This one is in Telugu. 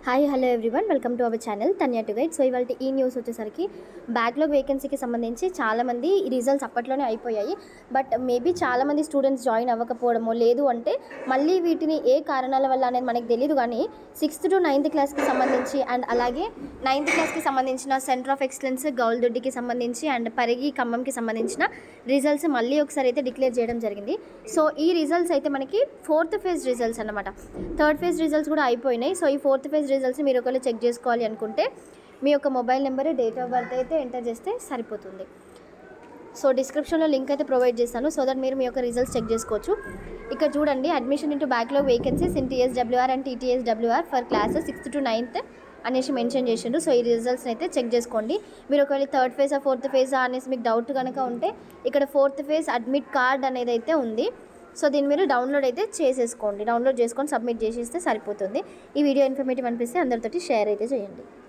Hi hello everyone welcome to our channel Tanya to guide. So ఇవాళ ఈ న్యూస్ వచ్చేసరికి బ్యాక్లాగ్ వేకెన్సీకి సంబంధించి చాలామంది రిజల్ట్స్ అప్పట్లోనే అయిపోయాయి. బట్ మేబీ చాలామంది స్టూడెంట్స్ జాయిన్ అవ్వకపోవడమో లేదు అంటే మళ్ళీ వీటిని ఏ కారణాల వల్ల అనేది మనకు తెలియదు. కానీ 6th to 9th క్లాస్కి సంబంధించి అండ్ అలాగే 9th క్లాస్కి సంబంధించిన సెంటర్ ఆఫ్ ఎక్సలెన్స్ గౌల్దొడ్డికి సంబంధించి అండ్ పరిగి ఖమ్మంకి సంబంధించిన రిజల్ట్స్ మళ్ళీ ఒకసారి అయితే డిక్లేర్ చేయడం జరిగింది. సో ఈ రిజల్ట్స్ అయితే మనకి 4th ఫేజ్ రిజల్ట్స్ అన్నమాట. 3rd ఫేజ్ రిజల్ట్స్ కూడా అయిపోయినాయి. సో ఈ 4th ఫేజ్ రిజల్ట్స్ మీరు ఒకవేళ చెక్ చేసుకోవాలి అనుకుంటే మీ యొక్క mobile number, date of birth అయితే ఎంటర్ చేస్తే సరిపోతుంది. సో డిస్క్రిప్షన్లో లింక్ అయితే ప్రొవైడ్ చేస్తాను, సో దట్ మీరు మీ యొక్క రిజల్ట్స్ చెక్ చేసుకోవచ్చు. ఇక్కడ చూడండి, admission into backlog vacancies in TSWR and TTSWR for classes 6th to 9th అనేసి మెన్షన్ చేసిండ్రు. సో ఈ రిజల్ట్స్ని అయితే చెక్ చేసుకోండి. మీరు ఒకవేళ 3rd ఫేజా 4th ఫేజా అనేసి మీకు డౌట్ కనుక ఉంటే ఇక్కడ 4th ఫేజ్ అడ్మిట్ కార్డ్ అనేది అయితే ఉంది. సో దీన్ని మీరు డౌన్లోడ్ అయితే చేసేసుకోండి. డౌన్లోడ్ చేసుకొని సబ్మిట్ చేసేస్తే సరిపోతుంది. ఈ వీడియో ఇన్ఫర్మేటివ్ అనిపిస్తే అందరితోటి షేర్ అయితే చేయండి.